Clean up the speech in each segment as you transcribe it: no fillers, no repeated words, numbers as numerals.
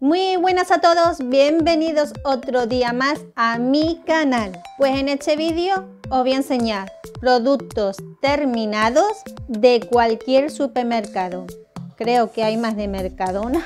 Muy buenas a todos, bienvenidos otro día más a mi canal. Pues en este vídeo os voy a enseñar productos terminados de cualquier supermercado. Creo que hay más de Mercadona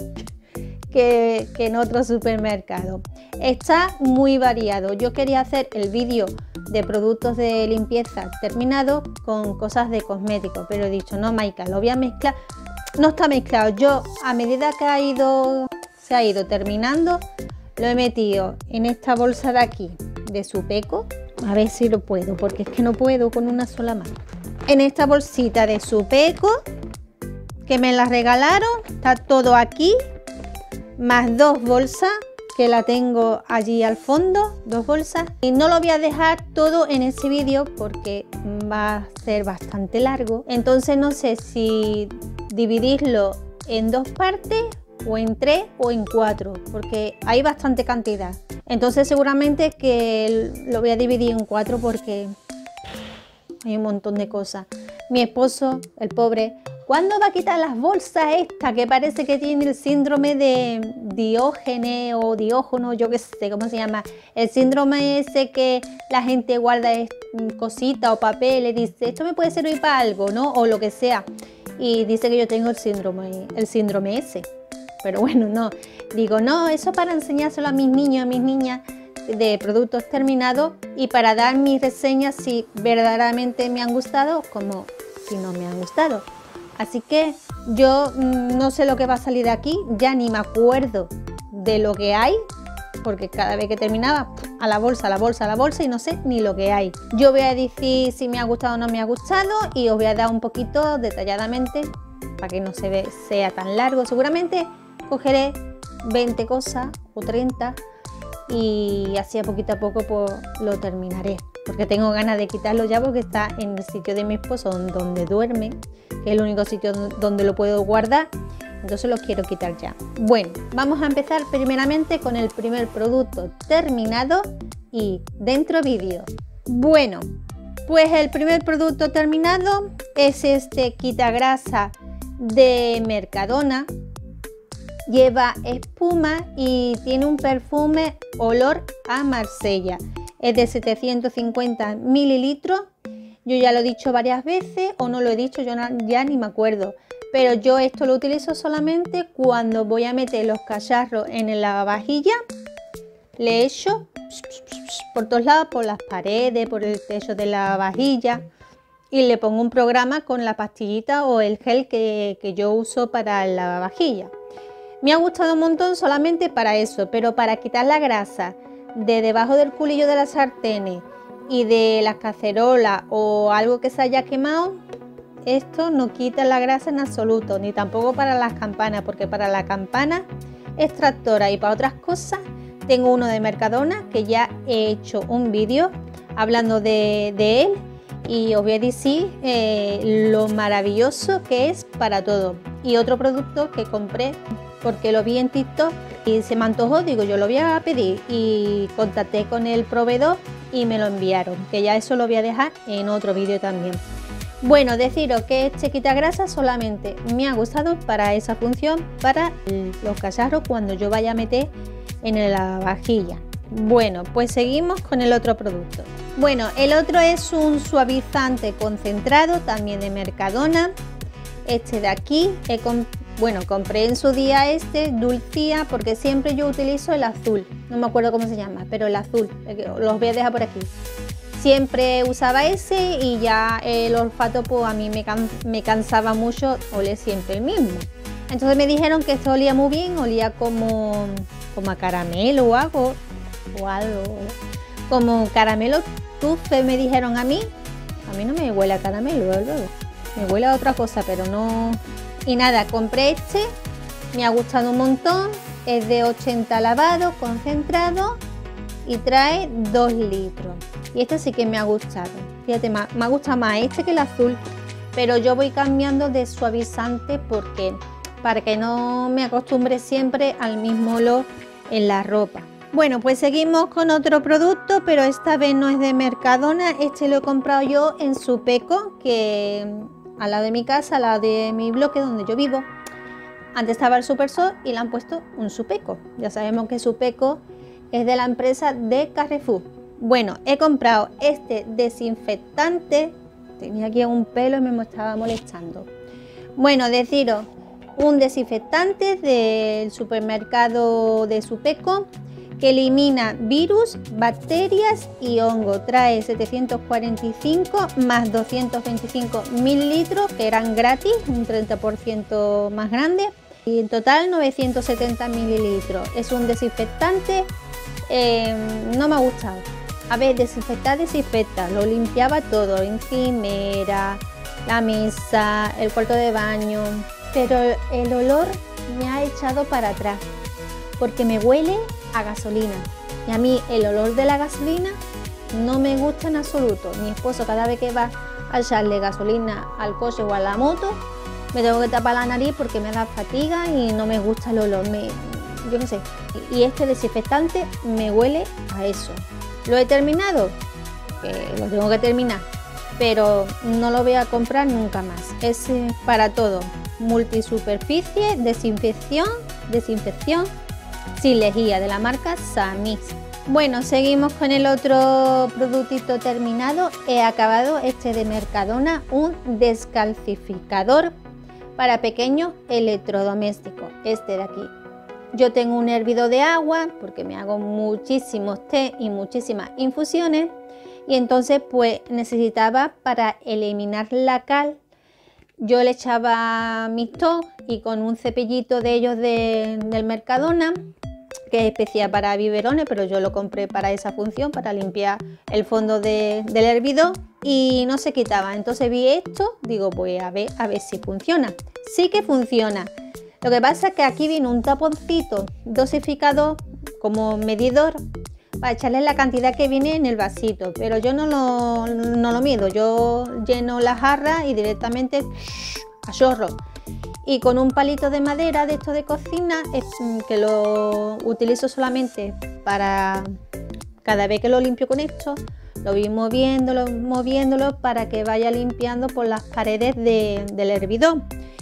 que en otro supermercado. Está muy variado. Yo quería hacer el vídeo de productos de limpieza terminado con cosas de cosméticos, pero he dicho no, Maika, lo voy a mezclar. No está mezclado. Yo a medida que se ha ido terminando, lo he metido en esta bolsa de aquí de Supeco. A ver si lo puedo, porque es que no puedo con una sola mano. En esta bolsita de Supeco que me la regalaron, está todo aquí, más dos bolsas que la tengo allí al fondo, dos bolsas. Y no lo voy a dejar todo en ese vídeo porque va a ser bastante largo. Entonces no sé si dividirlo en dos partes o en tres o en cuatro, porque hay bastante cantidad. Entonces seguramente que lo voy a dividir en cuatro porque hay un montón de cosas. Mi esposo, el pobre, ¿cuándo va a quitar las bolsas estas? Que parece que tiene el síndrome de Diógenes o Diógenes, yo qué sé cómo se llama. El síndrome ese que la gente guarda cositas o papeles, dice, esto me puede servir para algo, ¿no? O lo que sea. Y dice que yo tengo el síndrome ese. Pero bueno, no. Digo, no, eso para enseñárselo a mis niños, a mis niñas de productos terminados y para dar mis reseñas si verdaderamente me han gustado como si no me han gustado. Así que yo no sé lo que va a salir de aquí, ya ni me acuerdo de lo que hay, porque cada vez que terminaba, a la bolsa, a la bolsa, a la bolsa y no sé ni lo que hay. Yo voy a decir si me ha gustado o no me ha gustado y os voy a dar un poquito detalladamente para que no sea tan largo. Seguramente cogeré 20 cosas o 30 y así a poquito pues lo terminaré. Porque tengo ganas de quitarlo ya porque está en el sitio de mi esposo donde duerme, que es el único sitio donde lo puedo guardar. Entonces lo quiero quitar ya. Bueno, vamos a empezar primeramente con el primer producto terminado y dentro vídeo. Bueno, pues el primer producto terminado es este quitagrasa de Mercadona. Lleva espuma y tiene un perfume olor a Marsella. Es de 750 mililitros. Yo ya lo he dicho varias veces o no lo he dicho, yo ya ni me acuerdo. Pero yo esto lo utilizo solamente cuando voy a meter los cacharros en el lavavajilla. Le echo por todos lados, por las paredes, por el techo de la lavavajilla. Y le pongo un programa con la pastillita o el gel que yo uso para el lavavajilla. Me ha gustado un montón solamente para eso, pero para quitar la grasa de debajo del culillo de las sartenes y de las cacerolas o algo que se haya quemado, esto no quita la grasa en absoluto, ni tampoco para las campanas, porque para la campana extractora y para otras cosas tengo uno de Mercadona que ya he hecho un vídeo hablando de él y os voy a decir lo maravilloso que es para todo. Y otro producto que compré porque lo vi en TikTok y se me antojó, digo yo lo voy a pedir y contacté con el proveedor y me lo enviaron, que ya eso lo voy a dejar en otro vídeo también. Bueno, deciros que este quitagrasa solamente me ha gustado para esa función, para los cacharros cuando yo vaya a meter en la vajilla. Bueno, pues seguimos con el otro producto. Bueno, el otro es un suavizante concentrado también de Mercadona. Este de aquí, compré en su día este Dulcia porque siempre yo utilizo el azul. No me acuerdo cómo se llama, pero el azul, los voy a dejar por aquí. Siempre usaba ese y ya el olfato pues a mí me cansaba mucho oler siempre el mismo. Entonces me dijeron que esto olía muy bien, olía como a caramelo o algo, como caramelo tufe me dijeron a mí. A mí no me huele a caramelo, luego me huele a otra cosa, pero no. Y nada, compré este, me ha gustado un montón, es de 80 lavados, concentrado y trae 2 litros. Y este sí que me ha gustado, fíjate, me ha gustado más este que el azul, pero yo voy cambiando de suavizante porque para que no me acostumbre siempre al mismo olor en la ropa. Bueno, pues seguimos con otro producto, pero esta vez no es de Mercadona, este lo he comprado yo en Supeco, que al lado de mi casa, al lado de mi bloque donde yo vivo. Antes estaba el Supersol y le han puesto un Supeco. Ya sabemos que Supeco es de la empresa de Carrefour. Bueno, he comprado este desinfectante. Tenía aquí un pelo y me estaba molestando. Bueno, deciros, un desinfectante del supermercado de Supeco que elimina virus, bacterias y hongo. Trae 745 más 225 mililitros que eran gratis, un 30% más grande. Y en total 970 mililitros. Es un desinfectante, no me ha gustado. A ver, desinfecta, lo limpiaba todo, encimera, la mesa, el cuarto de baño, pero el olor me ha echado para atrás porque me huele a gasolina y a mí el olor de la gasolina no me gusta en absoluto. Mi esposo cada vez que va a echarle gasolina al coche o a la moto me tengo que tapar la nariz porque me da fatiga y no me gusta el olor, yo qué sé. Y este desinfectante me huele a eso. ¿Lo he terminado? Lo tengo que terminar, pero no lo voy a comprar nunca más. Es para todo, multisuperficie, desinfección, sin lejía, de la marca Samis. Bueno, seguimos con el otro productito terminado. He acabado este de Mercadona, un descalcificador para pequeños electrodomésticos, este de aquí. Yo tengo un hervidor de agua porque me hago muchísimos té y muchísimas infusiones y entonces pues necesitaba para eliminar la cal. Yo le echaba Mixto y con un cepillito de ellos del Mercadona, que es especial para biberones, pero yo lo compré para esa función, para limpiar el fondo del hervidor y no se quitaba. Entonces vi esto, digo pues a ver si funciona. Sí que funciona. Lo que pasa es que aquí viene un taponcito dosificador como medidor para echarle la cantidad que viene en el vasito, pero yo no lo mido, yo lleno la jarra y directamente a chorro. Y con un palito de madera de esto de cocina, que lo utilizo solamente para cada vez que lo limpio con esto, lo voy moviéndolo para que vaya limpiando por las paredes del hervidor.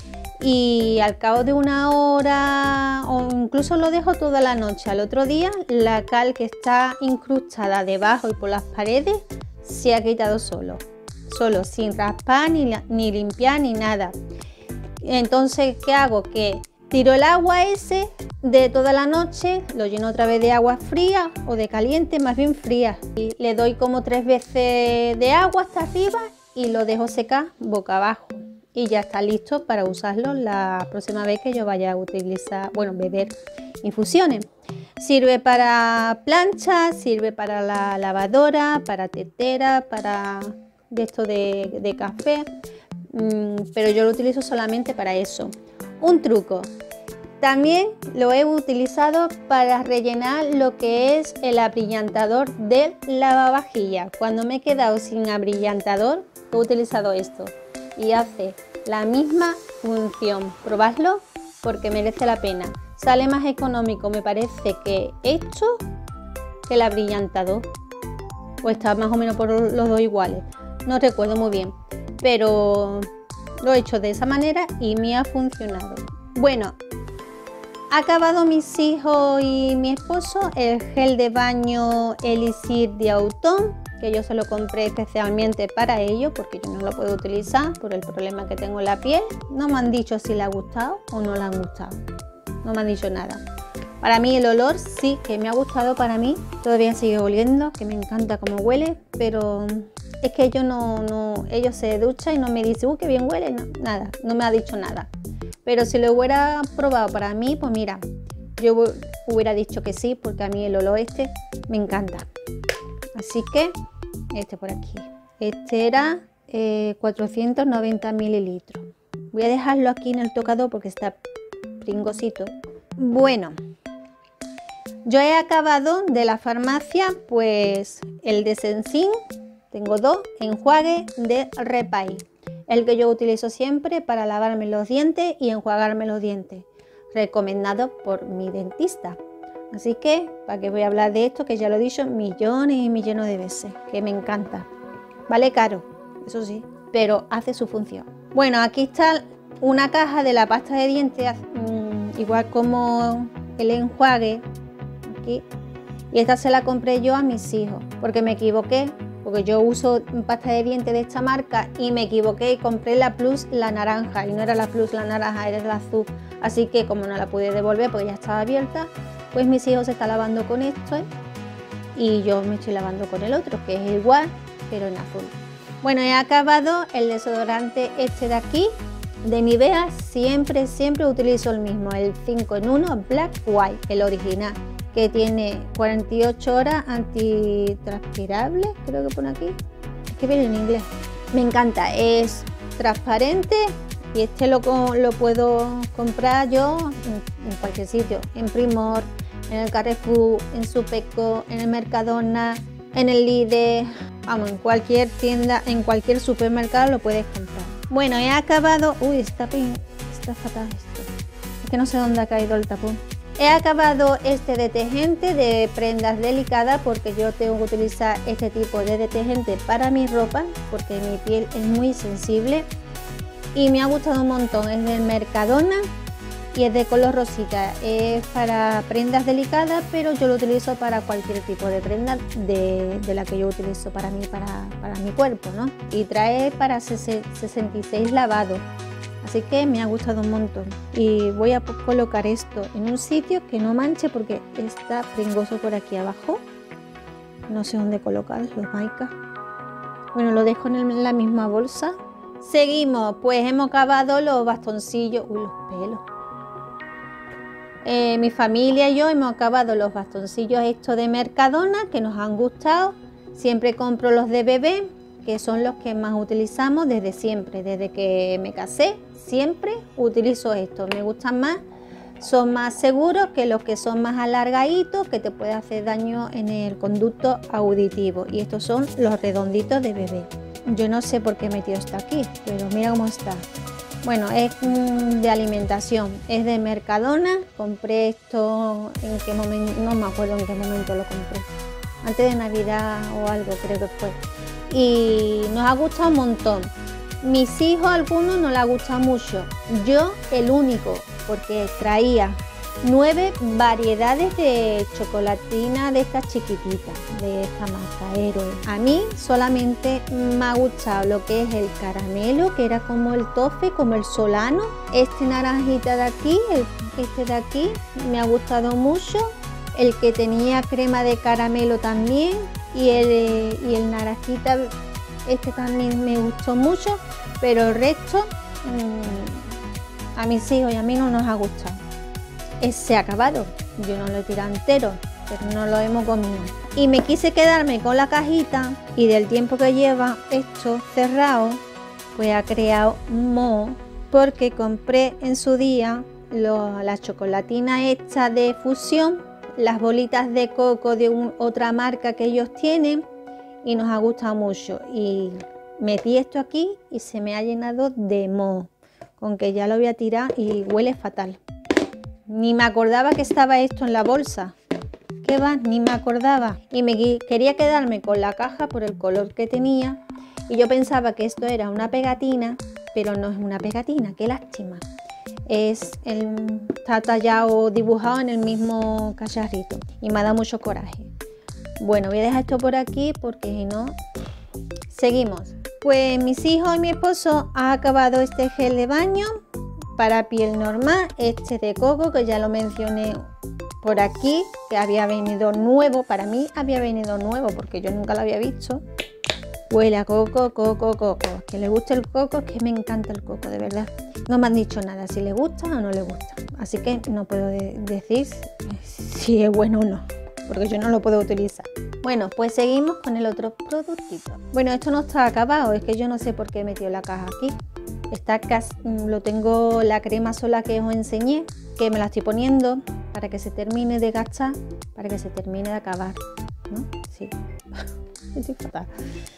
Y al cabo de una hora o incluso lo dejo toda la noche, al otro día la cal que está incrustada debajo y por las paredes se ha quitado solo, sin raspar ni limpiar ni nada. Entonces, ¿qué hago? Que tiro el agua ese de toda la noche, lo lleno otra vez de agua fría o de caliente, más bien fría, y le doy como 3 veces de agua hasta arriba y lo dejo secar boca abajo. Y ya está listo para usarlo la próxima vez que yo vaya a utilizar, beber infusiones. Sirve para plancha, sirve para la lavadora, para tetera, para de esto de café, pero yo lo utilizo solamente para eso. Un truco. También lo he utilizado para rellenar lo que es el abrillantador del lavavajillas. Cuando me he quedado sin abrillantador, he utilizado esto. Y hace la misma función. Probadlo porque merece la pena. Sale más económico, me parece, que esto que el abrillantador. O está más o menos por los dos iguales. No recuerdo muy bien. Pero lo he hecho de esa manera y me ha funcionado. Bueno, ha acabado mis hijos y mi esposo el gel de baño Elixir de Autumn, que yo se lo compré especialmente para ello porque yo no lo puedo utilizar por el problema que tengo en la piel. No me han dicho si le ha gustado o no le han gustado, no me han dicho nada. Para mí el olor sí que me ha gustado, para mí todavía sigue oliendo, que me encanta cómo huele, pero es que ellos se duchan y no me dicen qué bien huele, nada, no me ha dicho nada. Pero si lo hubiera probado para mí, pues mira, yo hubiera dicho que sí, porque a mí el olor este me encanta. Así que este por aquí, este era 490 mililitros. Voy a dejarlo aquí en el tocador porque está pringosito. Bueno, yo he acabado de la farmacia pues el de Sensing, tengo 2 enjuagues de Repay, el que yo utilizo siempre para lavarme los dientes y enjuagarme los dientes, recomendado por mi dentista. Así que, ¿para qué voy a hablar de esto? Que ya lo he dicho millones y millones de veces, que me encanta. Vale caro, eso sí, pero hace su función. Bueno, aquí está una caja de la pasta de dientes igual como el enjuague aquí. Y esta se la compré yo a mis hijos porque me equivoqué, porque yo uso pasta de dientes de esta marca y me equivoqué y compré la Plus, la naranja, y no era la Plus, la naranja, era la azul. Así que como no la pude devolver porque ya estaba abierta, pues mis hijos se están lavando con esto, y yo me estoy lavando con el otro, que es igual, pero en azul. Bueno, he acabado el desodorante este de aquí, de Nivea. Siempre utilizo el mismo, el 5 en 1 Black White, el original, que tiene 48 horas antitranspirable, creo que pone aquí. Es que viene en inglés. Me encanta, es transparente y este lo puedo comprar yo en cualquier sitio, en Primor, en el Carrefour, en Supeco, en el Mercadona, en el Lidl, vamos, en cualquier tienda, en cualquier supermercado lo puedes comprar. Bueno, he acabado, uy, está fatal esto, es que no sé dónde ha caído el tapón. He acabado este detergente de prendas delicadas porque yo tengo que utilizar este tipo de detergente para mi ropa porque mi piel es muy sensible y me ha gustado un montón. Es del Mercadona y es de color rosita. Es para prendas delicadas, pero yo lo utilizo para cualquier tipo de prenda de la que yo utilizo para mí, para mi cuerpo, ¿no? Y trae para 66 lavados. Así que me ha gustado un montón y voy a colocar esto en un sitio que no manche porque está pringoso por aquí abajo. No sé dónde colocar los maicas. Bueno, lo dejo en la misma bolsa. Seguimos, pues hemos acabado los bastoncillos. Uy, los pelos. Mi familia y yo hemos acabado los bastoncillos estos de Mercadona que nos han gustado. Siempre compro los de bebé, que son los que más utilizamos desde siempre, desde que me casé. Siempre utilizo estos, me gustan más, son más seguros que los que son más alargaditos, que te puede hacer daño en el conducto auditivo. Y estos son los redonditos de bebé. Yo no sé por qué he metido esto aquí, pero mira cómo está. Bueno, es de alimentación, es de Mercadona. Compré esto, ¿en qué momento? No me acuerdo en qué momento lo compré. Antes de Navidad o algo, creo que fue. Y nos ha gustado un montón. Mis hijos, algunos no les ha gustado mucho. Yo, el único, porque traía 9 variedades de chocolatina de estas chiquititas, de esta marca Héroe. A mí solamente me ha gustado lo que es el caramelo, que era como el toffee, como el solano. Este naranjita de aquí, este de aquí, me ha gustado mucho. El que tenía crema de caramelo también. Y el naranjita, este también me gustó mucho, pero el resto a mis hijos y a mí no nos ha gustado. Se ha acabado, yo no lo he tirado entero, pero no lo hemos comido. Y me quise quedarme con la cajita y del tiempo que lleva esto cerrado, pues ha creado moho porque compré en su día la chocolatina esta de fusión, las bolitas de coco de otra marca que ellos tienen y nos ha gustado mucho. Y metí esto aquí y se me ha llenado de moho, con que ya lo voy a tirar y huele fatal. Ni me acordaba que estaba esto en la bolsa. ¿Qué va? Ni me acordaba. Y quería quedarme con la caja por el color que tenía. Y yo pensaba que esto era una pegatina, pero no es una pegatina, qué lástima. Está tallado, dibujado en el mismo cacharrito y me ha dado mucho coraje. Bueno, voy a dejar esto por aquí porque si no, seguimos. Pues mis hijos y mi esposo han acabado este gel de baño para piel normal, este de coco que ya lo mencioné por aquí, que había venido nuevo. Para mí había venido nuevo porque yo nunca lo había visto. Huele a coco, coco, coco. Que le guste el coco, es que me encanta el coco, de verdad. No me han dicho nada si le gusta o no le gusta. Así que no puedo decir si es bueno o no, porque yo no lo puedo utilizar. Bueno, pues seguimos con el otro productito. Bueno, esto no está acabado, es que yo no sé por qué he metido la caja aquí. Lo tengo la crema sola que os enseñé, que me la estoy poniendo para que se termine de gastar, para que se termine de acabar, ¿no? Sí, estoy fatal.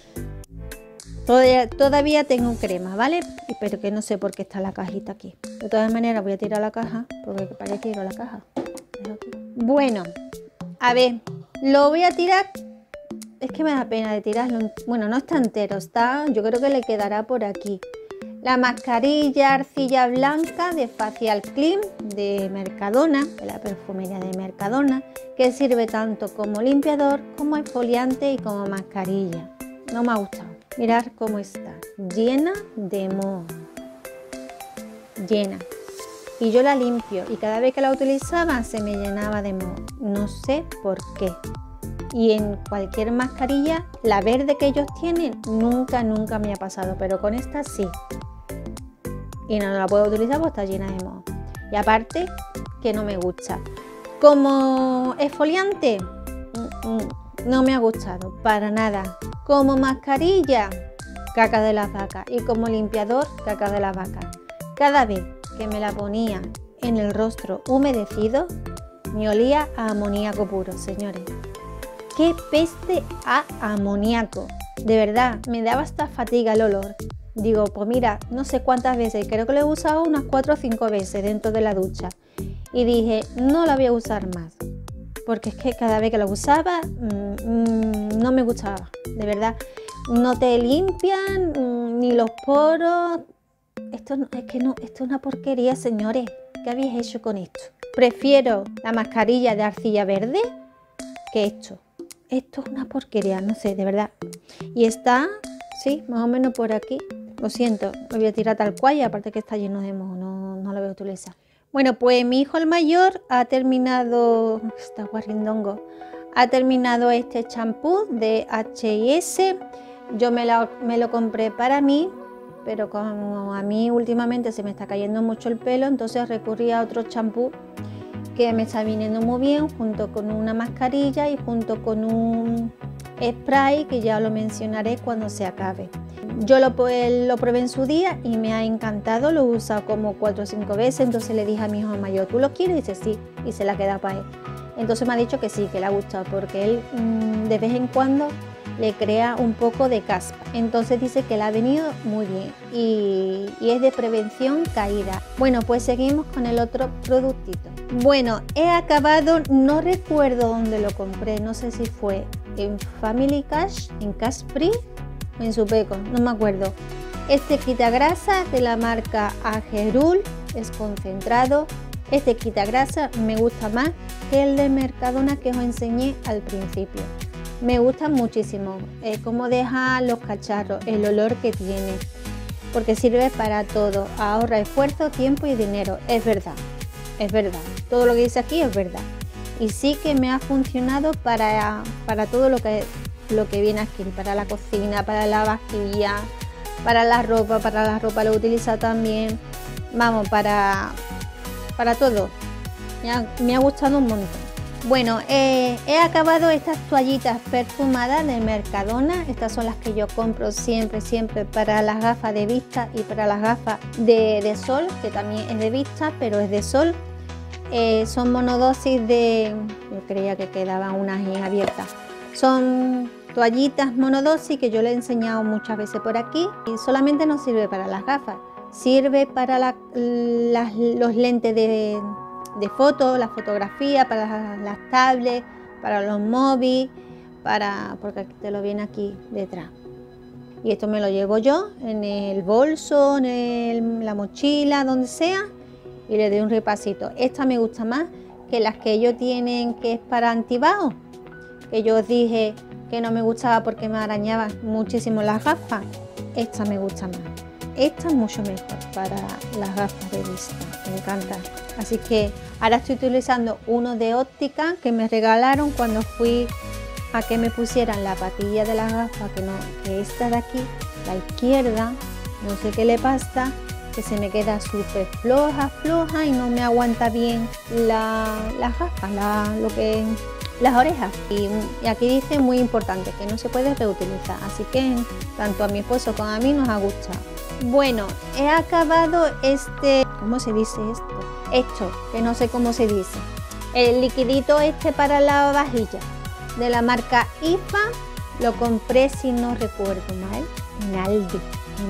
Todavía tengo crema, ¿vale? Pero que no sé por qué está la cajita aquí. De todas maneras voy a tirar la caja, porque para qué tiro la caja. Bueno, a ver, lo voy a tirar. Es que me da pena de tirarlo. Bueno, no está entero, yo creo que le quedará por aquí. La mascarilla arcilla blanca de Facial Clean de Mercadona, de la perfumería de Mercadona, que sirve tanto como limpiador, como exfoliante y como mascarilla. No me ha gustado. Mirad cómo está, llena de moho. Llena. Y yo la limpio y cada vez que la utilizaba se me llenaba de moho. No sé por qué. Y en cualquier mascarilla, la verde que ellos tienen, nunca me ha pasado, pero con esta sí. Y no la puedo utilizar porque está llena de moho. Y aparte, que no me gusta. Como exfoliante, no me ha gustado, para nada. Como mascarilla, caca de las vacas. Y como limpiador, caca de las vacas. Cada vez que me la ponía en el rostro humedecido, me olía a amoníaco puro, señores. ¡Qué peste a amoníaco! De verdad, me daba hasta fatiga el olor. Digo, pues mira, no sé cuántas veces, creo que lo he usado unas 4 o 5 veces dentro de la ducha. Y dije, no la voy a usar más. Porque es que cada vez que lo usaba, no me gustaba. De verdad, no te limpian ni los poros. Esto es una porquería, señores. ¿Qué habéis hecho con esto? Prefiero la mascarilla de arcilla verde que esto. Esto es una porquería, no sé, de verdad. Y está, sí, más o menos por aquí. Lo siento, lo voy a tirar tal cual y aparte que está lleno de moho, no lo voy a utilizar. Bueno, pues mi hijo el mayor ha terminado, está guarrindongo, ha terminado este champú de H&S. Yo me lo compré para mí, pero como a mí últimamente se me está cayendo mucho el pelo, entonces recurrí a otro champú que me está viniendo muy bien, junto con una mascarilla y junto con un spray que ya lo mencionaré cuando se acabe. Yo lo probé en su día y me ha encantado, lo he usado como 4 o 5 veces, entonces le dije a mi hijo mayor, ¿tú lo quieres? Y dice sí, y se la queda para él. Entonces me ha dicho que sí, que le ha gustado, porque él de vez en cuando le crea un poco de caspa. Entonces dice que le ha venido muy bien y es de prevención caída. Bueno, pues seguimos con el otro productito. Bueno, he acabado, no recuerdo dónde lo compré, no sé si fue en Family Cash, en Cash Free o en Supeco, no me acuerdo. Este quitagrasa de la marca Agerul, es concentrado. Este quitagrasa me gusta más que el de Mercadona que os enseñé al principio. Me gusta muchísimo cómo deja los cacharros, el olor que tiene, porque sirve para todo, ahorra esfuerzo, tiempo y dinero. Es verdad, todo lo que dice aquí es verdad. Y sí que me ha funcionado para todo lo que viene aquí, para la cocina, para la vajilla, para la ropa lo utiliza también, vamos, para todo. Me ha gustado un montón. Bueno, he acabado estas toallitas perfumadas de Mercadona. Estas son las que yo compro siempre para las gafas de vista y para las gafas de sol, que también es de vista, pero es de sol. Son monodosis de... Yo creía que quedaban unas abiertas. Son toallitas monodosis que yo le he enseñado muchas veces por aquí. Y solamente no sirve para las gafas, sirve para los lentes de fotos, la fotografía, para las tablets, para los móviles, porque te lo viene aquí detrás. Y esto me lo llevo yo en el bolso, en la mochila, donde sea, y le doy un repasito. Esta me gusta más que las que ellos tienen, que es para antibajo, que yo os dije que no me gustaba porque me arañaban muchísimo las gafas. Esta me gusta más. Esta es mucho mejor para las gafas de vista, me encanta. Así que ahora estoy utilizando uno de óptica que me regalaron cuando fui a que me pusieran la patilla de las gafas, que esta de aquí, la izquierda, no sé qué le pasa, que se me queda súper floja y no me aguanta bien las gafas, las orejas. Y aquí dice muy importante que no se puede reutilizar, así que tanto a mi esposo como a mí nos ha gustado. Bueno, he acabado ¿cómo se dice esto? Esto, que no sé cómo se dice. El liquidito para la vajilla de la marca IFA, lo compré, si no recuerdo mal, en Aldi.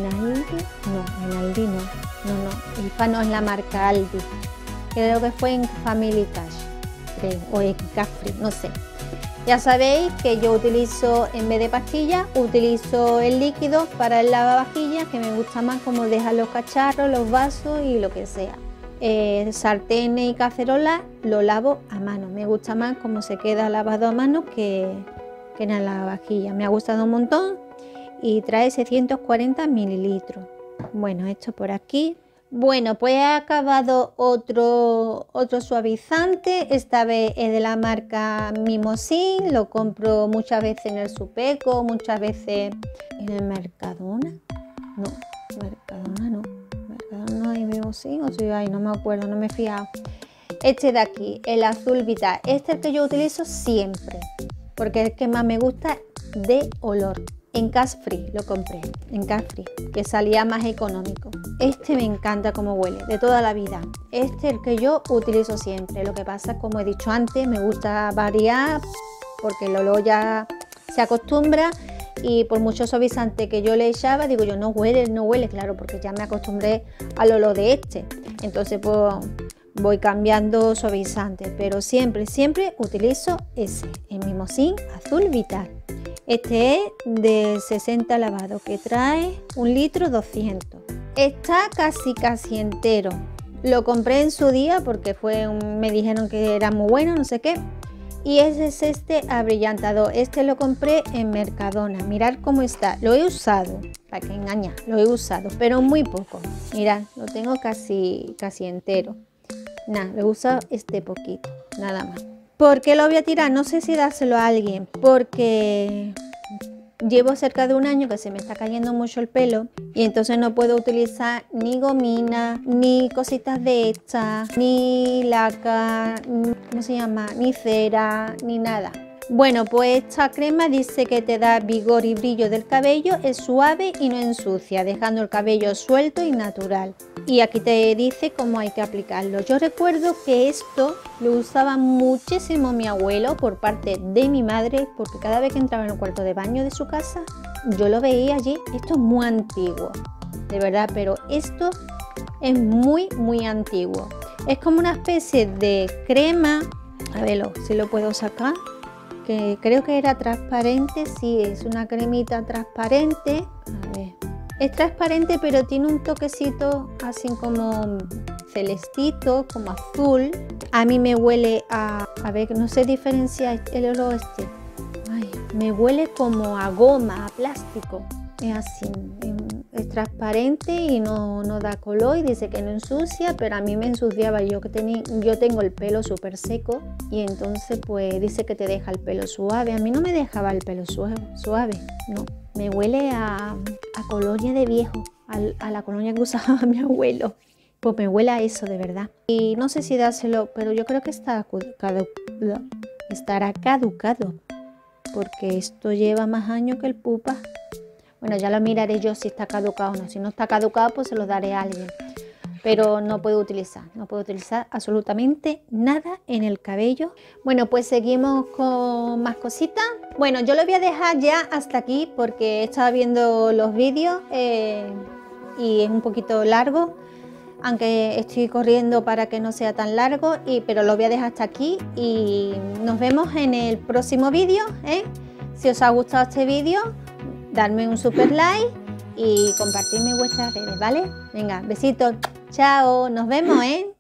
En Aldi no. IFA no es la marca Aldi. Creo que fue en Family Cash, creo, o en Cash Free, no sé. Ya sabéis que yo utilizo, en vez de pastillas, utilizo el líquido para el lavavajillas, que me gusta más como dejar los cacharros, los vasos y lo que sea. Sartenes y cacerolas lo lavo a mano, me gusta más como se queda lavado a mano que en la lavavajillas. Me ha gustado un montón y trae 640 mililitros. Bueno, esto por aquí. Bueno, pues he acabado otro suavizante. Esta vez es de la marca Mimosin. Lo compro muchas veces en el Supeco, muchas veces en el Mercadona. No, Mercadona no. Mercadona no hay Mimosin, o si hay, no me acuerdo, no me he fijado. Este de aquí, el azul vital. Este es el que yo utilizo siempre, porque es el que más me gusta de olor. En Cash Free lo compré, en Cash Free, que salía más económico. Este me encanta cómo huele, de toda la vida. Este es el que yo utilizo siempre. Lo que pasa, como he dicho antes, me gusta variar porque el olor ya se acostumbra, y por mucho suavizante que yo le echaba, digo yo, no huele, claro, porque ya me acostumbré al olor de este. Entonces pues voy cambiando suavizante, pero siempre utilizo ese, el Mimosin Azul Vital. Este es de 60 lavados, que trae 1 litro 200. Está casi entero. Lo compré en su día porque me dijeron que era muy bueno, no sé qué. Y ese es este abrillantador. Este lo compré en Mercadona. Mirad cómo está. Lo he usado, para que engañar, lo he usado, pero muy poco. Mirad, lo tengo casi entero. Nada, lo he usado este poquito, nada más. ¿Por qué lo voy a tirar? No sé si dárselo a alguien, porque llevo cerca de 1 año que se me está cayendo mucho el pelo y entonces no puedo utilizar ni gomina, ni cositas de estas, ni laca, ¿cómo se llama? Ni cera, ni nada. Bueno, pues esta crema dice que te da vigor y brillo del cabello, es suave y no ensucia, dejando el cabello suelto y natural. Y aquí te dice cómo hay que aplicarlo. Yo recuerdo que esto lo usaba muchísimo mi abuelo por parte de mi madre, porque cada vez que entraba en el cuarto de baño de su casa, yo lo veía allí. Esto es muy antiguo, de verdad, pero esto es muy antiguo. Es como una especie de crema, a verlo, si lo puedo sacar, que creo que era transparente, sí, es una cremita transparente. A ver. Es transparente, pero tiene un toquecito así como celestito, como azul. A mí me huele a ver, no sé diferenciar el olor este. Ay, me huele como a goma, a plástico. Es así, es transparente y no da color, y dice que no ensucia, pero a mí me ensuciaba. Yo tengo el pelo súper seco y entonces pues dice que te deja el pelo suave. A mí no me dejaba el pelo suave, no. Me huele a colonia de viejo, a la colonia que usaba mi abuelo. Pues me huele a eso, de verdad. Y no sé si dárselo, pero yo creo que estará caducado, porque esto lleva más años que el pupa. Bueno, ya lo miraré yo si está caducado o no. Si no está caducado, pues se lo daré a alguien. Pero no puedo utilizar absolutamente nada en el cabello. Bueno, pues seguimos con más cositas. Bueno, yo lo voy a dejar ya hasta aquí porque he estado viendo los vídeos y es un poquito largo, aunque estoy corriendo para que no sea tan largo, pero lo voy a dejar hasta aquí y nos vemos en el próximo vídeo, ¿eh? Si os ha gustado este vídeo, darme un super like y compartirme en vuestras redes, ¿vale? Venga, besitos, chao, nos vemos, ¿eh?